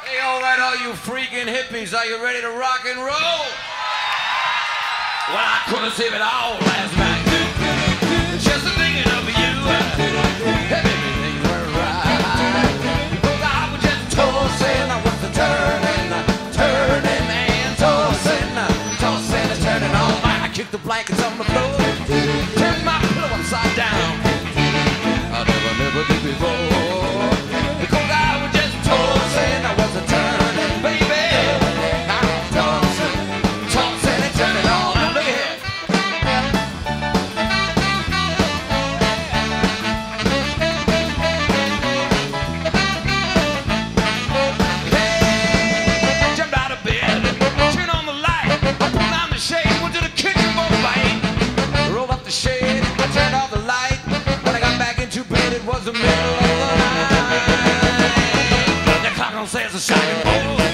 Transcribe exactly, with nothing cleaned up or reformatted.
Hey, all right, all you freaking hippies, are you ready to rock and roll? Well, I couldn't save it all last night. Just thinking of you. Everything went right. Because I was just tossing, I was turning, turning and tossing, tossing and turning all night. I kicked the blankets on the floor, turned my pillow upside down. I never, never did before. Because I was just tossing, I was turning, baby. I was tossing, tossing and turning all night. Look at here. The middle of the night. The clock on says a shining ball.